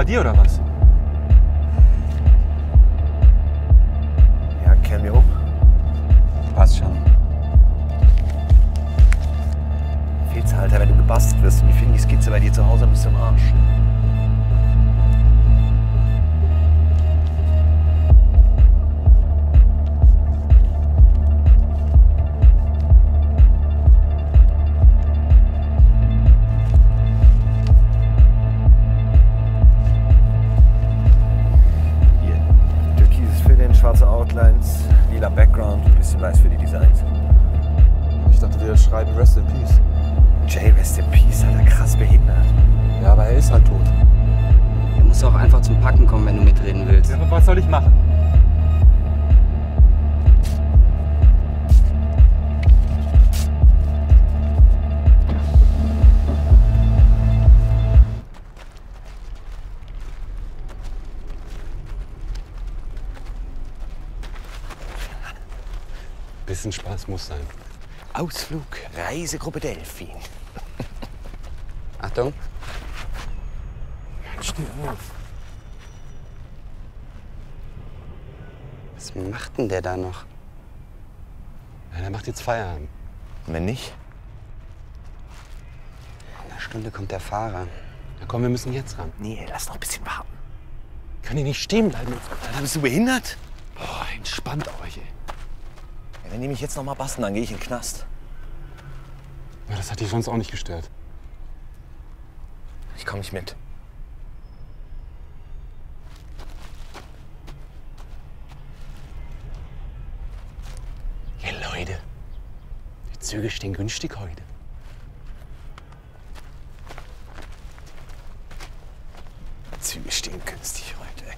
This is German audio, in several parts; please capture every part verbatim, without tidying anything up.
dir oder was? Ja, kehren wir um. Passt schon. Fehlt's, Alter, wenn du gebastelt wirst und ich finde die Skizze bei dir zu Hause, bist du im Arsch. Schwarze Outlines, lila Background und ein bisschen weiß für die Designs. Ich dachte, wir schreiben Rest in Peace. Jay, Rest in Peace, Alter, krass behindert. Ja, aber er ist halt tot. Er muss auch einfach zum Packen kommen, wenn du mitreden willst. Ja, aber was soll ich machen? Bisschen Spaß muss sein. Ausflug, Reisegruppe Delphin. Achtung. Steh auf. Was macht denn der da noch? Ja, der macht jetzt Feierabend. Und wenn nicht? In einer Stunde kommt der Fahrer. Na komm, wir müssen jetzt ran. Nee, lass noch ein bisschen warten. Können die nicht stehen bleiben? Alter, bist du behindert? Boah, entspannt euch, ey. Ja, wenn die mich jetzt noch mal basten, dann gehe ich in den Knast. Ja, das hat dich sonst auch nicht gestört. Ich komme nicht mit. Ja, Leute. Die Züge stehen günstig heute. Züge stehen günstig heute, ey.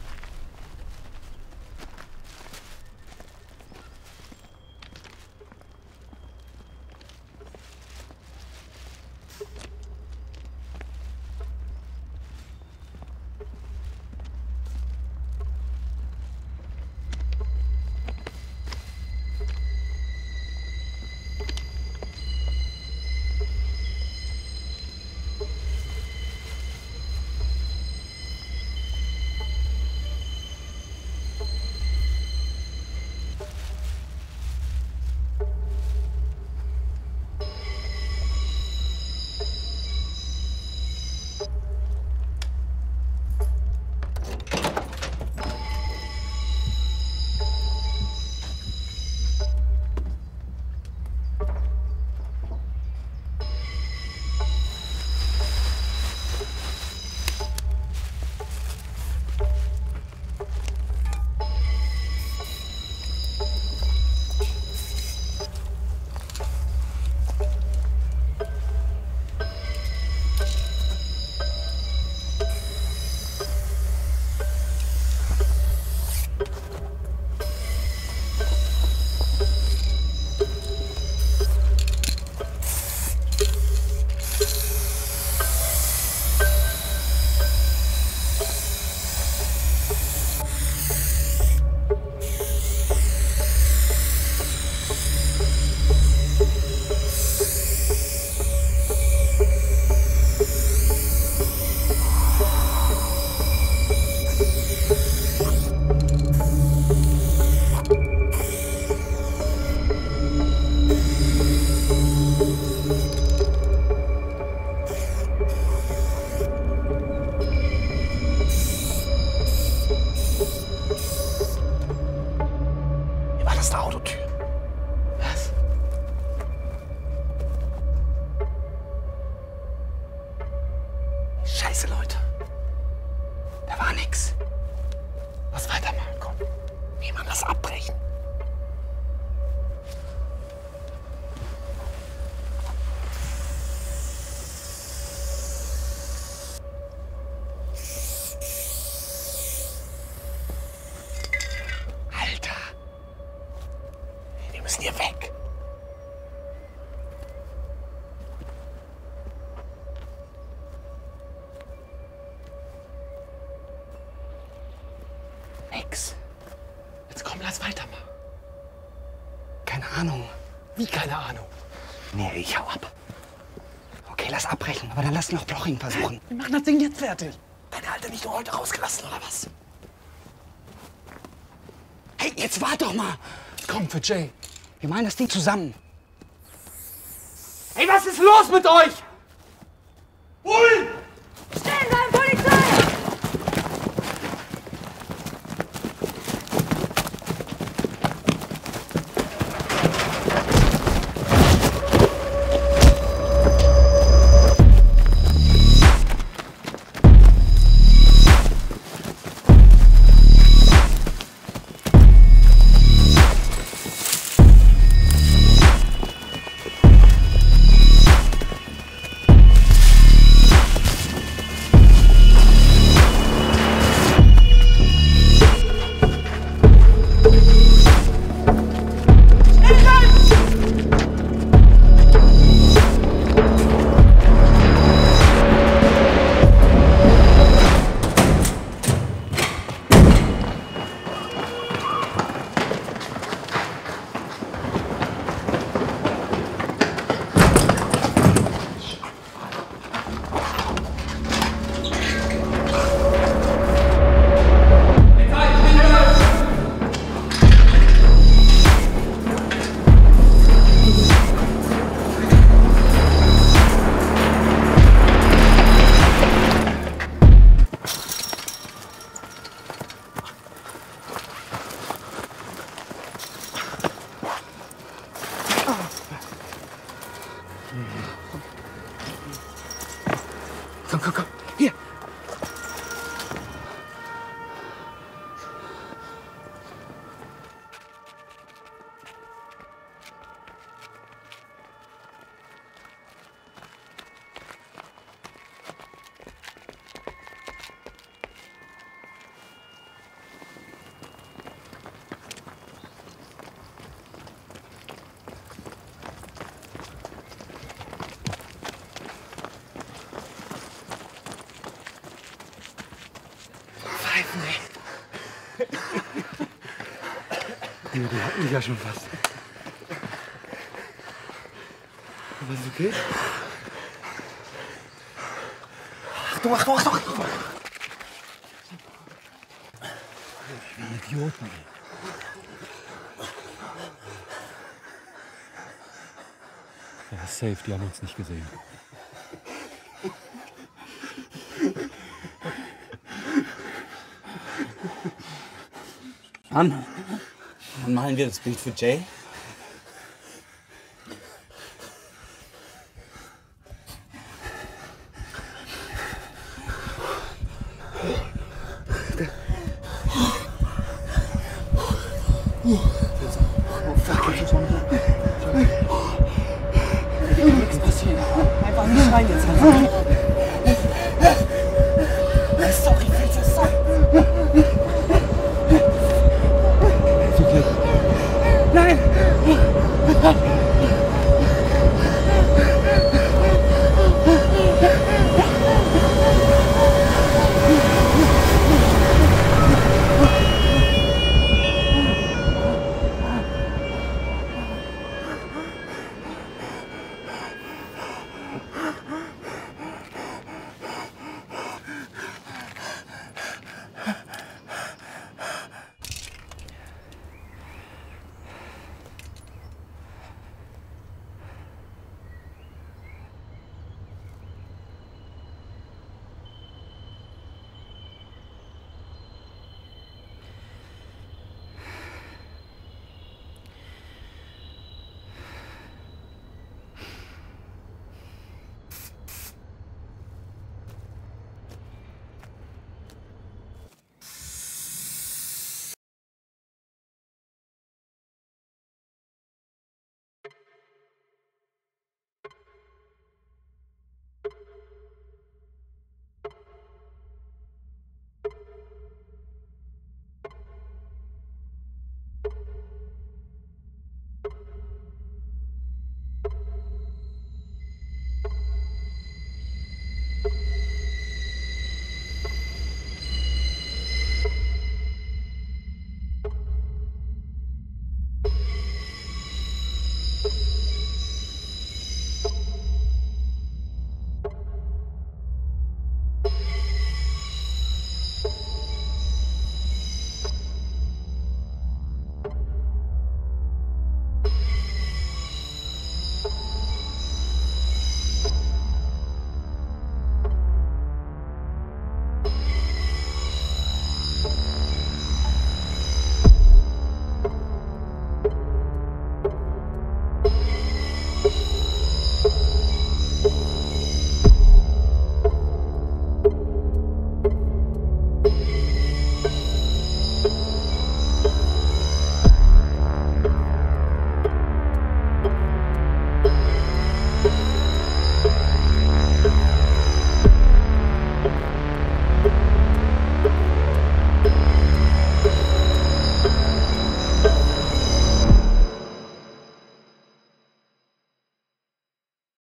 Das ist eine Autotür. Was? Scheiße, Leute. Da war nix. Lass weitermachen, komm. Nee, Mann, lass abbrechen. Alter. Wir müssen hier weg. Nix. Jetzt komm, lass weitermachen. Keine Ahnung. Wie, keine Ahnung? Nee, ich hau ab. Okay, lass abbrechen, aber dann lass noch Bloching versuchen. Wir machen das Ding jetzt fertig. Deine Alte nicht nur heute rausgelassen, oder was? Hey, jetzt wart doch mal! Komm, für Jay. Wir meinen das Ding zusammen. Ey, was ist los mit euch? Bullen! Stehen bleiben, Polizei! Komm, komm, komm. Hier. Die hatten mich ja schon fast. Aber ist okay? Achtung, Achtung, Achtung! Achtung. Wie Idioten. Ja, safe, die haben uns nicht gesehen. Mann, wann malen wir das Bild für Jay? Nichts passiert. Einfach nicht rein jetzt.